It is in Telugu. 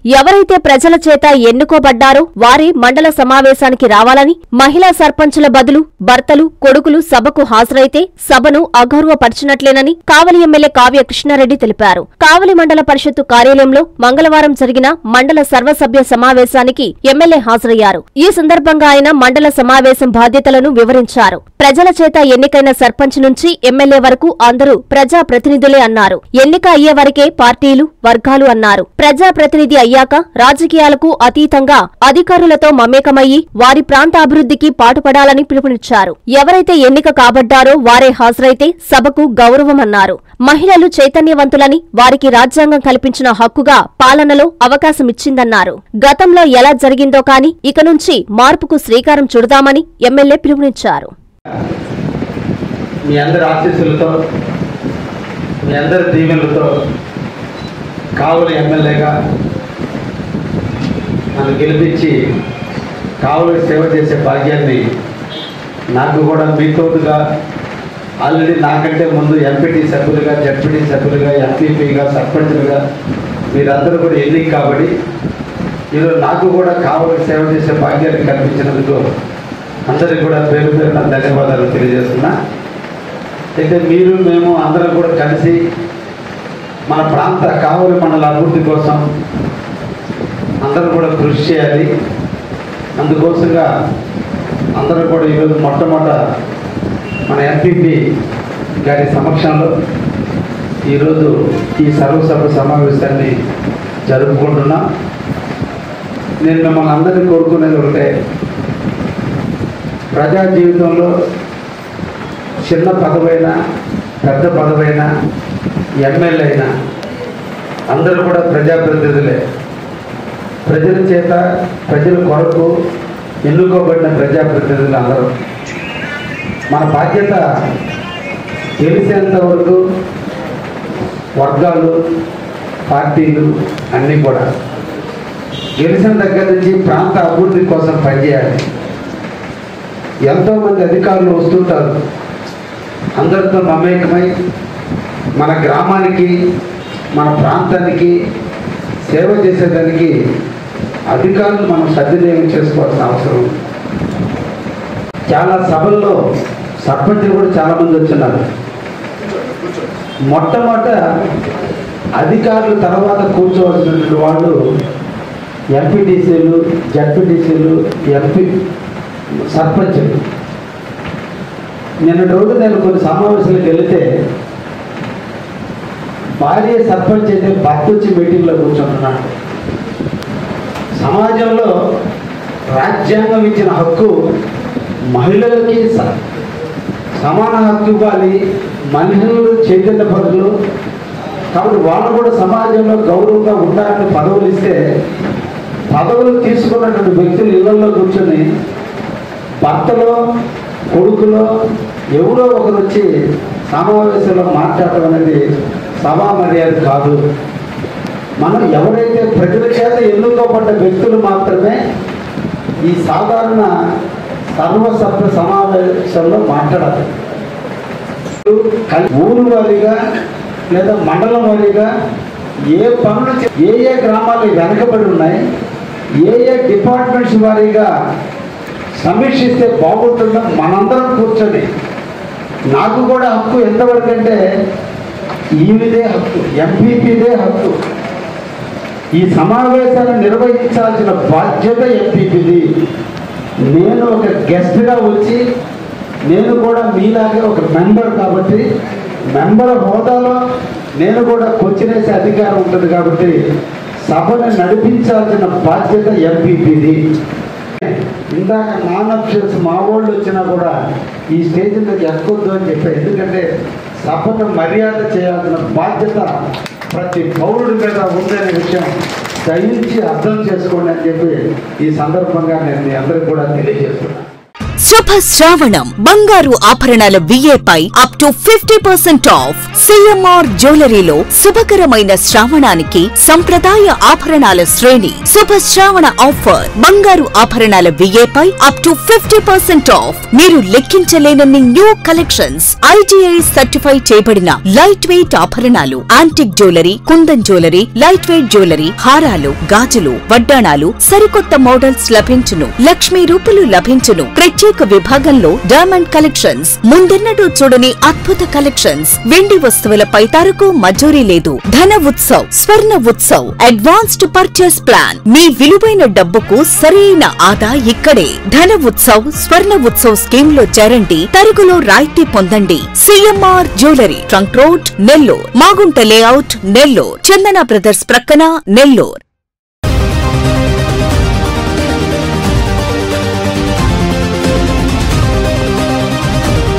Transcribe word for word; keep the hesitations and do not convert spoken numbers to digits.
ఎవరైతే ప్రజల చేత ఎన్నుకోబడ్డారో వారే మండల సమావేశానికి రావాలని, మహిళా సర్పంచుల బదులు భర్తలు, కొడుకులు సభకు హాజరైతే సభను అగౌరవపరిచినట్లేనని కావలి ఎమ్మెల్యే కావ్య కృష్ణారెడ్డి తెలిపారు. కావలి మండల పరిషత్తు కార్యాలయంలో మంగళవారం జరిగిన మండల సర్వసభ్య సమావేశానికి ఎమ్మెల్యే హాజరయ్యారు. ఈ సందర్భంగా ఆయన మండల సమావేశం బాధ్యతలను వివరించారు. ప్రజల చేత ఎన్నికైన సర్పంచ్ నుంచి ఎమ్మెల్యే వరకు అందరూ ప్రజా ప్రతినిధులే అన్నారు. ఎన్నిక అయ్యే వరకే పార్టీలు, వర్గాలు అన్నారు. ప్రజా ప్రతినిధి అయ్యాక రాజకీయాలకు అతీతంగా అధికారులతో మమేకమయ్యి వారి ప్రాంత అభివృద్ధికి పాటుపడాలని పిలుపునిచ్చారు. ఎవరైతే ఎన్నిక కాబడ్డారో వారే హాజరైతే సభకు గౌరవమన్నారు. మహిళలు చైతన్యవంతులని, వారికి రాజ్యాంగం కల్పించిన హక్కుగా పాలనలో అవకాశమిచ్చిందన్నారు. గతంలో ఎలా జరిగిందో కాని ఇక నుంచి మార్పుకు శ్రీకారం చుడదామని ఎమ్మెల్యే పిలుపునిచ్చారు. మీ అందరి ఆశీస్సులతో, మీ అందరి దీవెనలతో కావలి ఎమ్మెల్యేగా నన్ను గెలిపించి కావలి సేవ చేసే భాగ్యాన్ని నాకు కూడా మీతోటుగా ఆల్రెడీ నాకంటే ముందు ఎంపీటీ సభ్యులుగా, జడ్పీటీ సభ్యులుగా, ఎంపీపీగా, సర్పంచులుగా మీరందరూ కూడా ఎన్నిక కాబట్టి ఈరోజు నాకు కూడా కావలి సేవ చేసే భాగ్యాన్ని కల్పించినందుకు అందరికీ కూడా పేరు పేరున ధన్యవాదాలు తెలియజేస్తున్నా. అయితే మీరు మేము అందరం కూడా కలిసి మన ప్రాంత కావలి మండల అభివృద్ధి కోసం అందరూ కూడా కృషి చేయాలి. అందుకోసంగా అందరూ కూడా ఈరోజు మొట్టమొదట మన ఎంపీపీ గారి సమక్షంలో ఈరోజు ఈ సర్వసభ సమావేశాన్ని జరుపుకుంటున్నా. నేను మిమ్మల్ని అందరినీ కోరుకునేది ఒకటే, ప్రజా జీవితంలో చిన్న పదవైనా పెద్ద పదవైనా ఎమ్మెల్యే అయినా అందరూ కూడా ప్రజాప్రతినిధులే. ప్రజల చేత ప్రజల కొరకు ఎన్నుకోబడిన ప్రజాప్రతినిధులు అందరూ. మన బాధ్యత తెలిసేంత వరకు వర్గాలు, పార్టీలు అన్నీ కూడా గెలిచిన దగ్గర నుంచి ప్రాంత అభివృద్ధి కోసం పనిచేయాలి. ఎంతోమంది అధికారులు వస్తుంటారు, అందరితో మమేకమై మన గ్రామానికి, మన ప్రాంతానికి సేవ చేసేదానికి అధికారులు మనం సద్వినియోగం చేసుకోవాల్సిన అవసరం. చాలా సభల్లో సర్పంచులు కూడా చాలామంది వచ్చిన్నారు. మొట్టమొదట అధికారుల తర్వాత కూర్చోవలసినటువంటి వాళ్ళు ఎంపీటీసీలు, జడ్పీటీసీలు, ఎంపీ సర్పంచులు. నిన్నటి రోజు నేను కొన్ని సమావేశాలకు వెళితే భార్య సర్పంచ్ అయితే భర్త వచ్చి మీటింగ్లో కూర్చుంటున్నాడు. సమాజంలో రాజ్యాంగం ఇచ్చిన హక్కు మహిళలకి సమాన హక్కు ఇవ్వాలి, మహిళలు చైతన్యపరులు కాబట్టి వాళ్ళు కూడా సమాజంలో గౌరవంగా ఉండాలని పదవులు ఇస్తే, పదవులు తీసుకున్నటువంటి వ్యక్తులు ఇళ్లలో కూర్చొని భర్తలో, కొడుకులో ఎవరో ఒకరు వచ్చి సమావేశంలో మాట్లాడటం అనేది సభా మర్యాద కాదు. మనం ఎవరైతే ప్రజల చేత ఎన్నుకోబడ్డ వ్యక్తులు మాత్రమే ఈ సాధారణ సర్వసభ్య సమావేశంలో మాట్లాడాలి. ఊరు వారీగా లేదా మండలం వారీగా ఏ పనులు, ఏ ఏ గ్రామాలు వెనకబడి ఉన్నాయి, ఏ ఏ డిపార్ట్మెంట్స్ వారీగా సమీక్షిస్తే బాగుంటుందో మనందరం కూర్చొని, నాకు కూడా హక్కు ఎంతవరకు అంటే ఈవిదే హక్కు, ఎంపీపీదే హక్కు. ఈ సమావేశాన్ని నిర్వహించాల్సిన బాధ్యత ఎంపీపీది. నేను ఒక గెస్ట్గా వచ్చి, నేను కూడా మీలాగే ఒక మెంబర్ కాబట్టి మెంబర్ హోదాలో నేను కూడా క్వశ్చన్ వేసే అధికారం ఉంటుంది కాబట్టి సభను నడిపించాల్సిన బాధ్యత ఎంపీపీది. ఇందాక నాన్ అఫీషియల్స్ మా వాళ్ళు వచ్చినా కూడా ఈ స్టేజ్ మీద ఎక్కొద్దు అని చెప్పారు. ఎందుకంటే సభను మర్యాద చేయాల్సిన బాధ్యత ప్రతి పౌరుడి మీద ఉందనే విషయం దయించి అర్థం చేసుకోండి అని చెప్పి ఈ సందర్భంగా నేను మీ అందరికీ కూడా తెలియజేస్తున్నాను. శుభ శ్రావణం బంగారు ఆభరణాల విఏపై up to fifty percent off CMR జ్యువెలరీలో శుభకరమైన శ్రావణానికి సంప్రదాయ ఆభరణాల శ్రేణి శుభ శ్రావణ ఆఫర్ బంగారు ఆభరణాల విఏపై up to fifty percent off మీరు లెక్కించలేనన్ని న్యూ కలెక్షన్స్ ఐటీఐ సర్టిఫై చేయబడిన లైట్ వెయిట్ ఆభరణాలు antique jewellery kundan jewellery light weight jewellery హారాలు గాజులు వడ్డాణాలు సరికొత్త మోడల్స్ లభించును లక్ష్మీ రూపులు లభించును ప్రత్యేక విభాగంలో డైమండ్ కలెక్షన్స్ ముందెన్నడూ చూడని అద్భుత కలెక్షన్స్ వెండి వస్తువులపై తరకు మజూరీ లేదు ధన ఉత్సవ్ స్వర్ణ ఉత్సవ్ అడ్వాన్స్డ్ పర్చేస్ ప్లాన్ మీ విలువైన డబ్బుకు సరైన ఆదా ఇక్కడే ధన ఉత్సవ్ స్వర్ణ ఉత్సవ్ స్కీమ్ లో చేరండి తరుగులో రాయితీ పొందండి CMR jewellery trunk road Nellore Magunta layout Nellore Chandana brothers ప్రక్కన నెల్లూర్